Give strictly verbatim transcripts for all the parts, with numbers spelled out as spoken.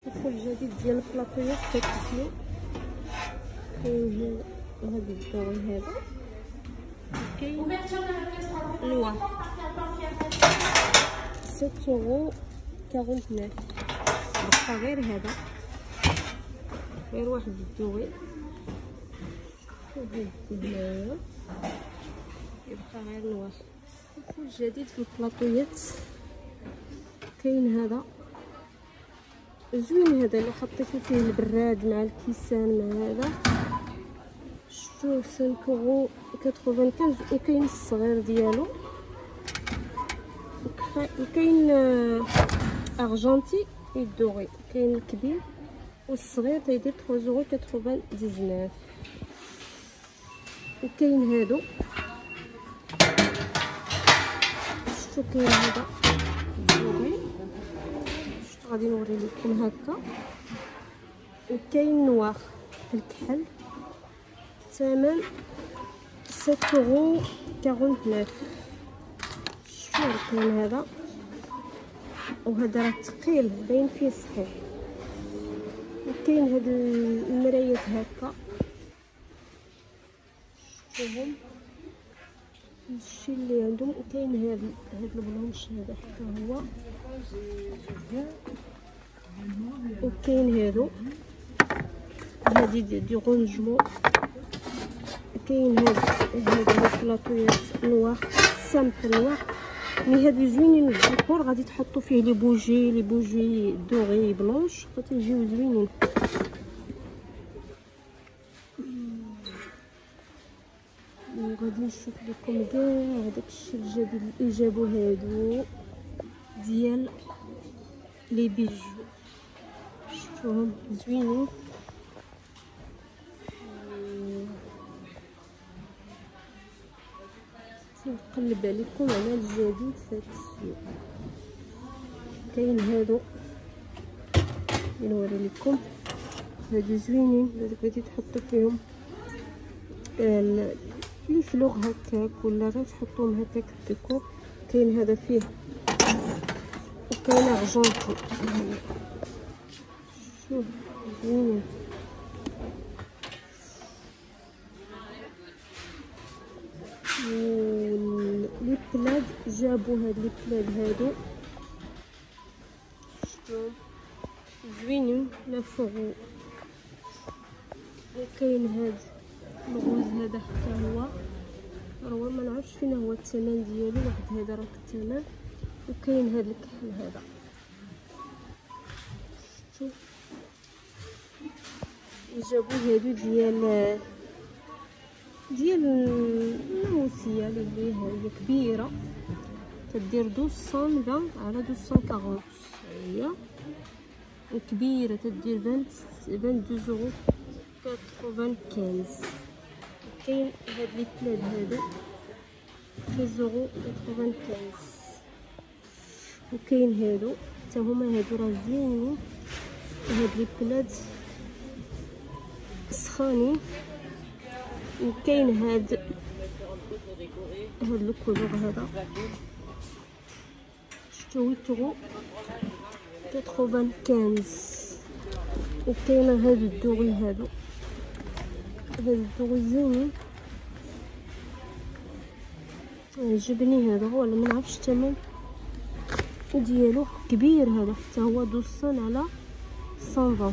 الدخول الجديد ديال البلاطويات تاكسيو. كاين هذا الدوري هذا، كاين نوار سبعة يورو تسعة وأربعين. بقى غير هذا، غير واحد الدوري وهاد هنايا يبقى غير نوار. الدخول الجديد في البلاطويات كاين هذا زوين، هذا اللي حطيتو فيه البراد مع الكيسان مع هذا، شفتوه خمسة يورو خمسة وثمانين. وكاين الصغير ديالو، وكاين ارجنتي يدوري، كاين الكبير والصغير تيدير ثلاثة يورو تسعة وتسعين. وكاين هادو، شفتو كاين هذا الدوري، شفتو غادي نوري لكم هكا. وكاين نوار في الكحل، الثمن سبعة يورو تسعة وأربعين. شفتو كاين هذا، وهذا راه ثقيل باين فيه صحيح. وكاين هاد المرايات هكا، شفتوهم هادشي اللي عندهم. وكاين هاد هاد البلونش هذا حتى هو. وكاين هادو، هادي دي غونجمون. كاين هاد هاد البلاطويات نوار سامبل نوار، مي هادو زوينين للديكور، غادي تحطوا فيه لي بوجي لي بوجي دوري بلونش، غتجيو زوينين. وغادي نشوف لكم كاع داكشي الجديد اللي جابو هادو ديال لي بيجو، شفتوهم زوينين. نقلب عليكم على الجديد في هاد السوق. كاين هادو نوري لكم، هادو زوينين، هادو غادي تحطوا فيهم لي فلوغ هكاك، ولا غير تحطوهم هكاك الديكور. كاين هذا فيه، وكاين ارجنتي، شوف زوينين. لي بلاد جابو هاد لي بلاد هادو، شفتوهم زوينين لافوغو. وكاين هاد الغوز هذا حتى هو، راه ما نعرفش فين هو الثمن ديالو، واحد هذا راه الثمن. وكاين هاد الكحل هذا، شفتو جابو هادو ديال ديال الناموسيه اللي هي كبيره، تدير دوزسون فان على دوزسون كاغونت، هي وكبيره تدير فان دو يورو خمسة. كاين هاد لي بلاد هادو ثلاثة يورو خمسة. وكاين هادو حتى هما، هادو راه زوينين، هاد لي بلاد سخانين. وكاين هاد هاد الكولور هذا، شفتو ثمانية يورو خمسة. وكاين هاد الدوري هادو، هاد الدوري زوين عجبني هذا، ولا ما نعرفش الثمن ديالو، كبير هذا حتى هو دوزسون على مية.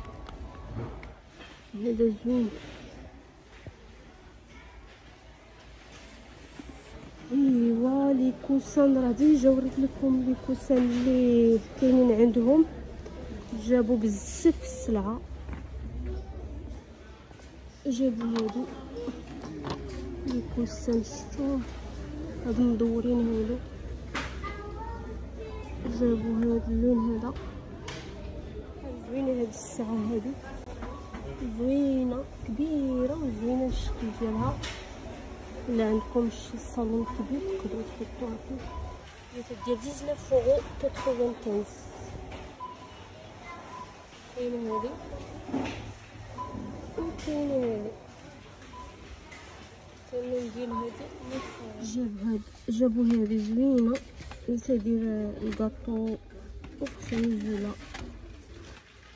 هذا زوين. ايوا لي كوسان راه ديجا وريت لكم لي كوسان اللي كاينين عندهم، جابوا بزاف في السلعه. جابوا هادو لي كوسان، شفتوهم هادو مدورين هادو، جابوا هاد اللون هذا زوينه. هاد الساعه هادي زوينه كبيره وزوينه الشكل ديالها. الا عندكم شي صالون كبير تقدروا تحطوها فيه. هي تدير تسعطاش يورو خمسة. كاينه هادي وكاينه هادي، الثمن ديال هادي جاب هاد جابوا هادي زوينه، تدير الكاطو وفريز ولا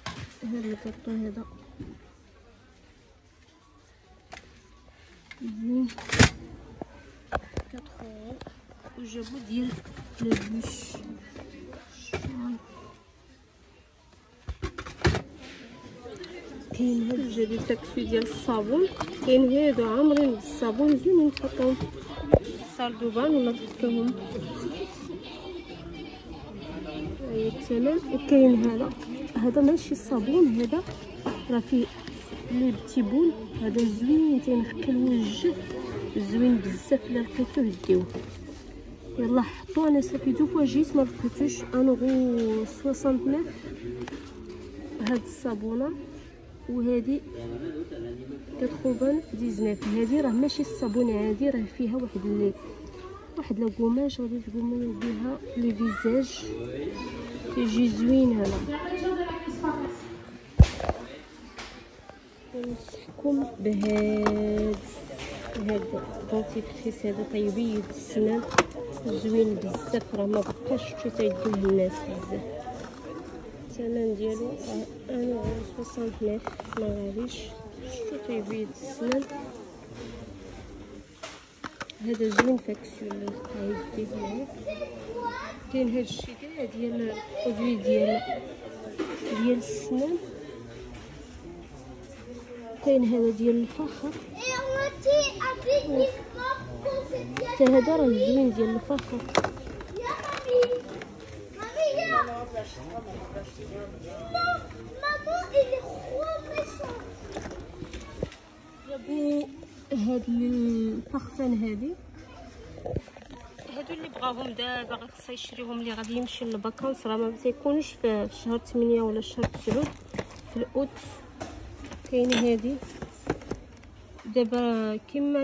هذا الكارطون هذا زوين كاتخ اورو، وجابو ديال لابوش. كاين هاد جا ديال تاكسي ديال الصابون، كاين هادو عامرين بالصابون زوينين تحطهم صال دوبان ولا تحطوهم. هاهي الثمن. وكاين هذا هذا ماشي الصابون، هذا راه فيه لي بتيبول، هذا زوين تينقي الوجه زوين بزاف. الا لقيتوه ديوه يلا حطوه. انا صافي دو فوا جيت ما لقيتوش. انغو سوسنتناف هاد الصابونه، وهذه كتخوبان ديزناف. هذه راه ماشي الصابون عادي، راه فيها واحد اللي واحد لا كوماج غادي تقوموا بها لي فيزاج، كيجي زوين. هذا ننصحكم بهاد هاد دونتيفريس هذا، طيبيد السنان زوين بزاف، راه ما بقاش شتو تيدوه الناس بزاف. الثمن ديالو انا سوسنتناف، ما غاليش. شتو تيبيد السنان. هذا زوين فاكسيون اللي لقاه يديه هنايا. كاين هاد الشي كاع ديال البرودوي ديال ديال السنان. كاين هذا ديال الفخر، حتى هذا راه زوين ديال الفخر. جابو هاد البارفان هادي، هادو اللي بغاهم دابا غير خصها يشريهم اللي غادي يمشي للفاكانس، راه ما تيكونوش في شهر ثمانية ولا شهر تسعة، في الاوت. كاين هادي دابا كيما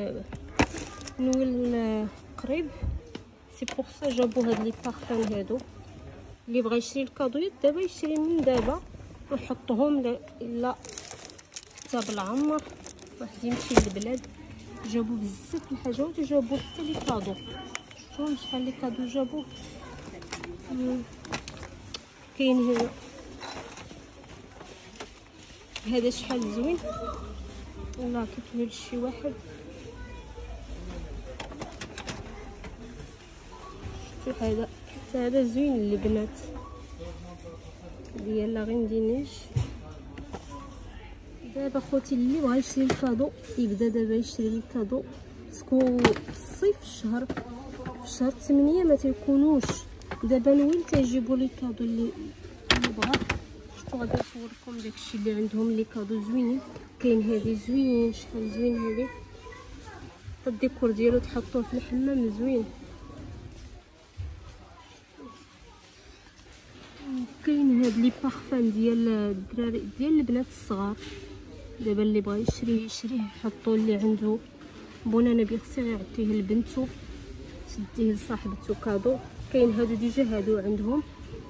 نويل قريب، سي بوغ سا جابو هاد لي بارفان هادو. اللي بغى يشري الكادويات دابا يشري من دابا ويحطهم، الا حتى بالعمر واحد يمشي للبلاد. جابو بزاف الحاجات وجابو حتى لي كادو. شفتوا شحال لي كادو جابو. كاين هنا هذا شحال زوين، والله كيتوهل شي واحد. شفتوا هذا حتى هذا زوين للبنات ديال لا غين دينيج. دابا خوتي اللي بغا يشري الكادو يبدا دابا يشري الكادو، باسكو في الصيف الشهر في شهر ثمانية ما تيكونوش. دابا نويل تيجيبوا لي كادو اللي اللي بغا. شفتوا غادي نصوركم داكشي اللي عندهم لي كادو زوينين. كاين هذه زوين، شحال زوين هذه، الديكور ديالو تحطوه في الحمام زوين. كاين هاد لي بارفان ديال الدراري ديال البنات الصغار، دابا اللي بغا يشريه يشريه، يحطو اللي عنده بونانا بيغسي غيعطيه لبنتو، تديه لصاحبتو كادو. كاين هادو ديجا هادو عندهم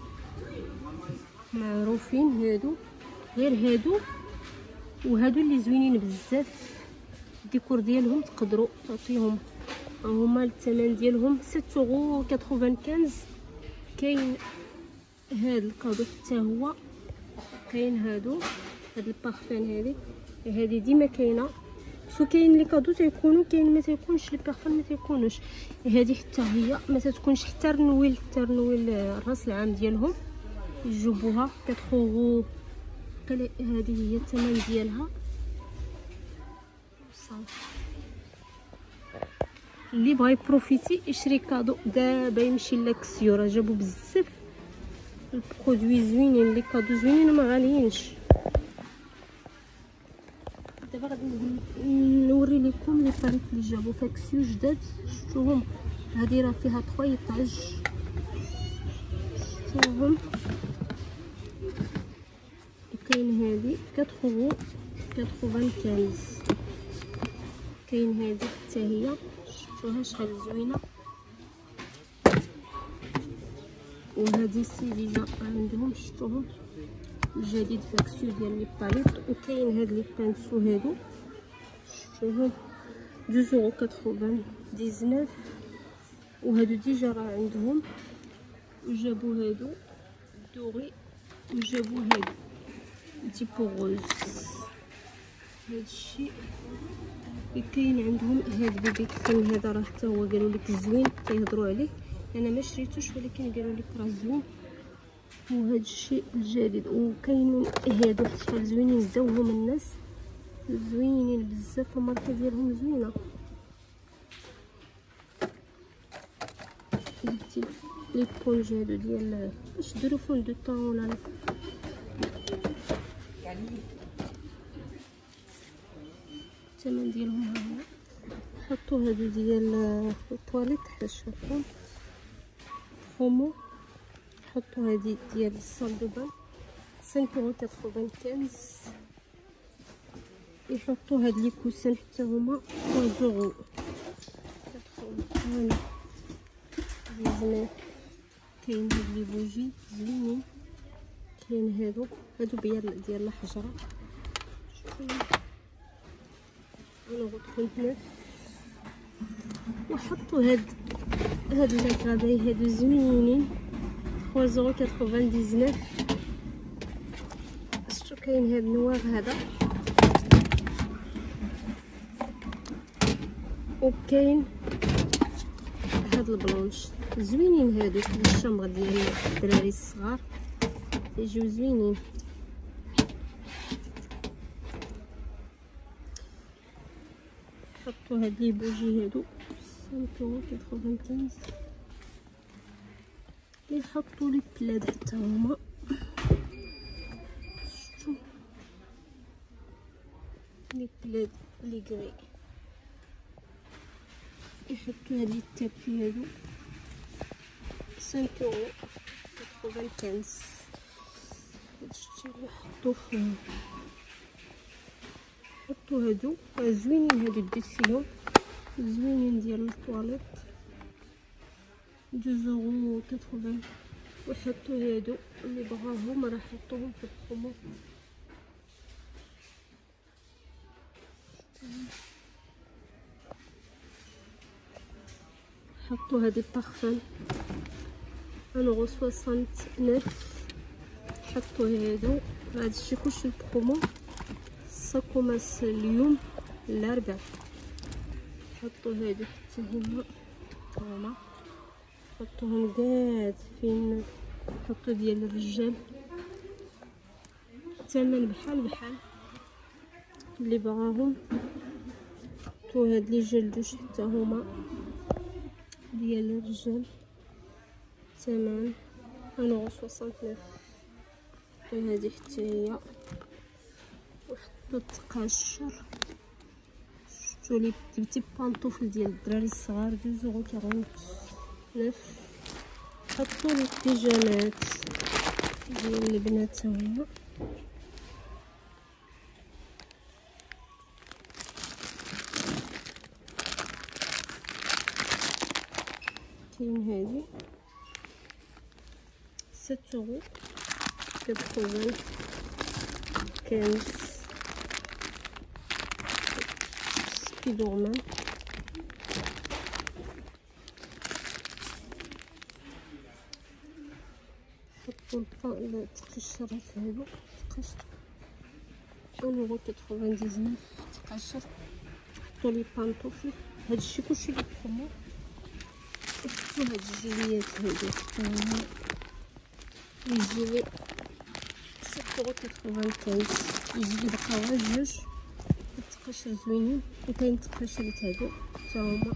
معروفين، هادو غير هادو وهادو اللي زوينين بزاف. الديكور ديالهم تقدروا تعطيهم، هما الثمن ديالهم سبعة اورو خمسة وثمانين. كاين هاد الكادو حتى هو، كاين هادو هاد البارفان هادي هادي ديما كاينه. سو كاين لي كادو تيكونوا، كاين ما تيكونش لي بارفان ما تيكونوش. هادي حتى هي ما تتكونش حتى رنويل حتى رنويل الراس العام ديالهم يجيبوها كتخوغو. هادي هي الثمن ديالها صافي. اللي بغا يبروفيتي يشري كادو دابا يمشي لاكسيو، راه جابو بزاف البرودوي زوينين، لي كادو زوينين وما غاليينش. دابا غادي نوري لكم لي باليت اللي جابو فاكسيو جداد. شفتوهم هادي راه فيها ثلاثة يطعج، شفتوهم. وكاين هادي أربعة اورو خمسة وثمانين. كاين هادي حتى هي، شفتوها شحال زوينه. وهادي سي ديجا عندهم، شفتوهم جديد فاكسيو ديال لي باليت. وكاين هاد لي بانسو هادو، شفتوهم اثنين اورو تسعة وتسعين. وهادو ديجا راه عندهم، وجابو هادو دوري وجابو هادو تيبو غوز. هادشي اللي كاين عندهم. هاد بيبي كريم هذا راه حتى هو قالوا لك زوين، تيهضروا عليه. انا ما شريتوش ولكن قالوا لك راه زوين. وهذا الشيء الجديد. وكاينين هادو حتى زوينين داوهم الناس، زوينين بزاف، الماركه ديالهم زوينه. جبتي لي بونج هادو ديال باش ديروا فون دو طون ولا يعني الثمن ديالهم ها هو. حطوا هادو ديال الطواليت حتى تشوفون برومو. حطوا هادي ديال الصال دو بان خمسة يورو تسعين. يحطوا هاد لي كوسان حتى هما ثلاثة يورو. هاني زينات. كاين هاد لي بوجي زوينين. كاين هادو هادو ديال ديال الحجره. انا غتكون. وحطوا هاد هاد لاكاداي هادو زوينين ثلاثة يورو تسعة. شفتو كاين هاد النوار هذا، وكاين هاد البلونش زوينين. هادو الشمغ ديال الدراري الصغار يجيو زوينين. حطوا هاد لي بوجي هادو خمسة يورو تسعين. يحطوا لي بلاد حتى هما. شفتو لي بلاد لي كري. يحطوا هاد لي التابي هادو خمسة يورو تسعين. هادشي اللي حطوه فيه. حطوا هادو زوينين. هادو ديت فيهم زوينين ديال الطواليت اثنين يورو تسعين. وحطوا هادو اللي بغاهم راه حطوهم في البرومو. حطوا هادي بارفان واحد يورو تسعة وستين. حطوا هادو هادشي كلشي البرومو. ساكوماس اليوم الاربعاء. حطوا هادو حتى هما هما حطوهم كاع فين. حطوا ديال الرجال الثمن بحال بحال اللي بغاهم. حطوا هاد لي جلدوش حتى هما ديال الرجال ثمن واحد يورو تسعة وستين. حطوا هادي حتى هي. وحطوا التقاشر. شفتوا لي بتي بانطوفل ديال الدراري الصغار اثنين يورو تسعة وأربعين. حطوا لي البيجامات ديال البنات هما. كاين هادي ستة يورو تسعين. كنز سبيدرمان. حطوا التقشرات هادو تقشر واحد يورو تسعة تقشر. حطوا لي بانطوفل. هادشي كلشي بالبرومو. حطوا هاد الجيليات هادو حتى هما يجيو ستة يورو تسعين. يجي بقاو غير جوج. التقاشر زوينين. وكاين التقاشرات هادو حتى هما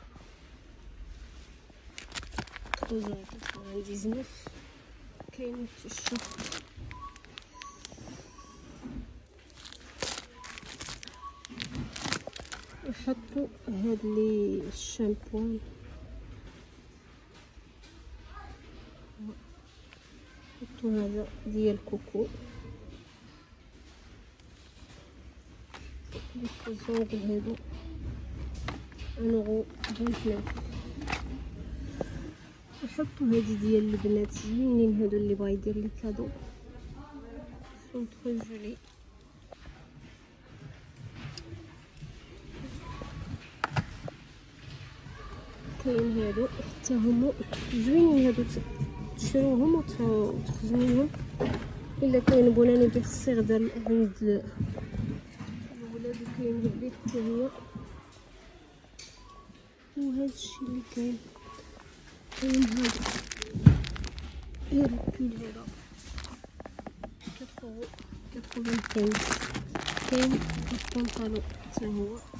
ثلاثة يورو تسعة. كاين التيشيرت. وحطوا هاد لي الشامبوان. حطوا هذا ديال كوكو. لي فوزونغل هادو واحد يورو تسعة وعشرين. وحطوا هادي ديال البنات زوينين. هادو اللي بغا يدير لي كادو سون ترو جولي. كاين هادو حتى هما زوينين. هادو تشروهم وتخزنوهم الا كاين بولاني يبيع الصيغ ديال عند الولاد كاين البيت حتى هي. وهذا الشيء اللي كاين كاين هذا هاد البيل هذا كيفو كيفو كاين كاين البنطلون حتى هو